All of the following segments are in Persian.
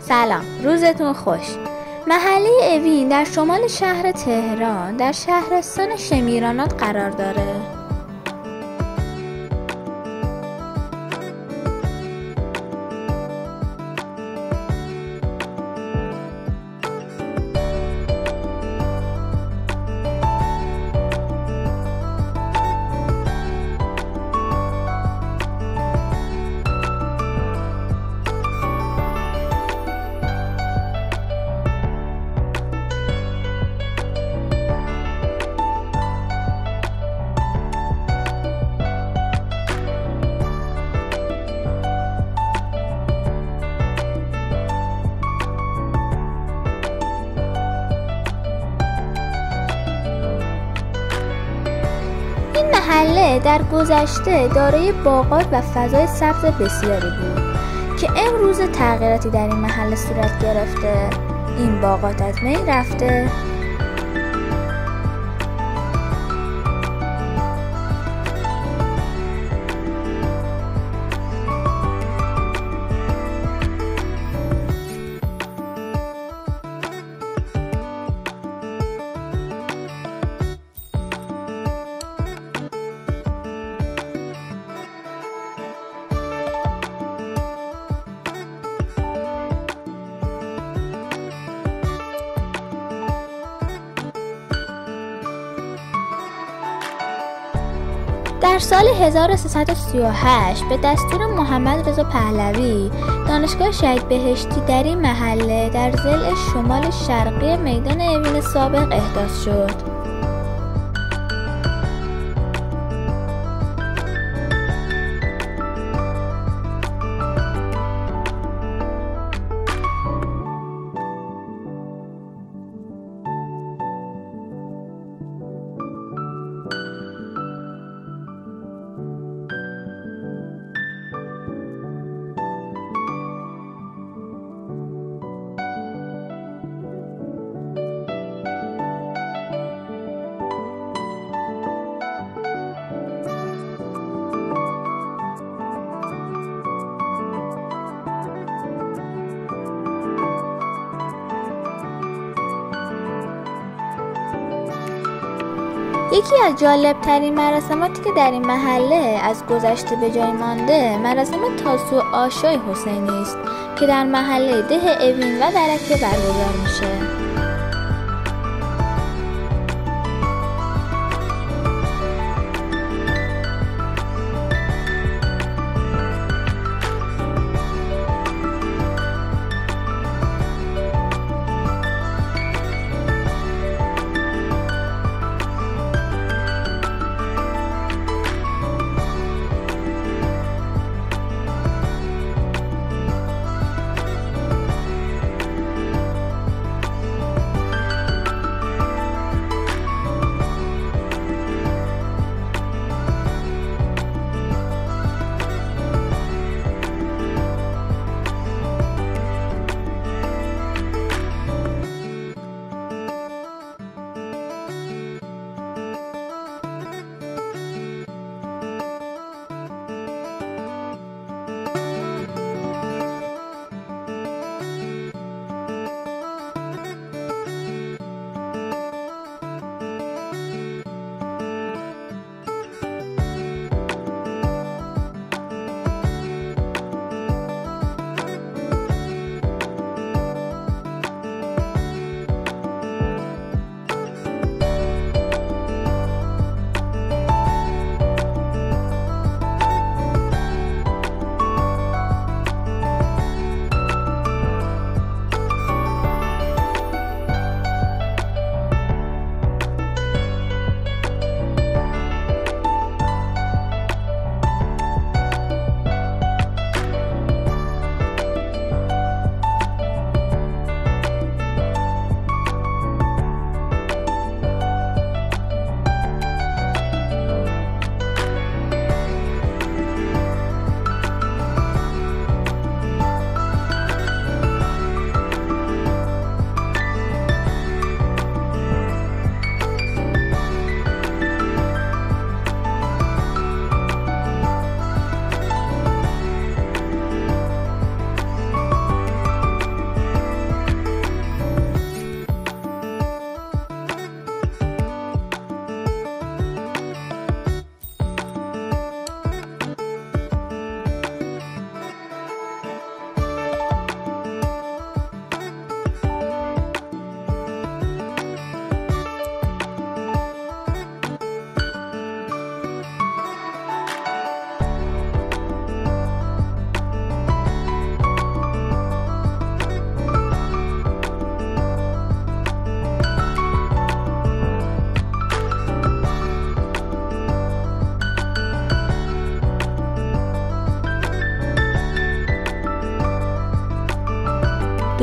سلام، روزتون خوش. محله اوین در شمال شهر تهران در شهرستان شمیرانات قرار داره. این محله در گذشته دارای باغات و فضای سبز بسیاری بود که امروز تغییراتی در این محله صورت گرفته. این باغات از بین رفته. در سال 1338 به دستور محمد رضا پهلوی دانشگاه شهید بهشتی در این محله در ضلع شمال شرقی میدان اوین سابق احداث شد. یکی از جالبترین مراسماتی که در این محله از گذشته به جای مانده مراسم تاسوع آشای حسینی است که در محله ده اوین و درکه برگزار میشه.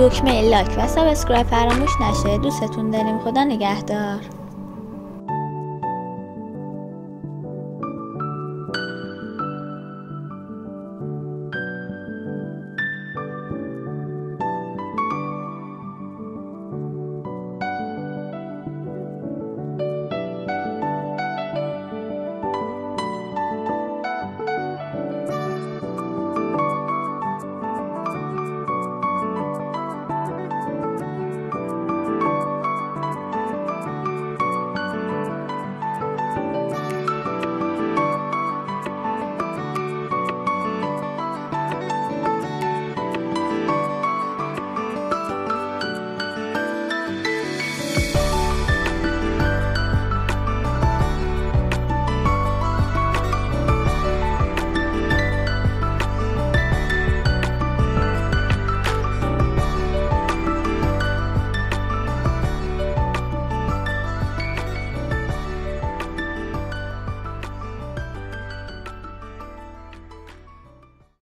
دکمه لایک و سابسکرایب فراموش نشه. دوستتون داریم. خدا نگهدار.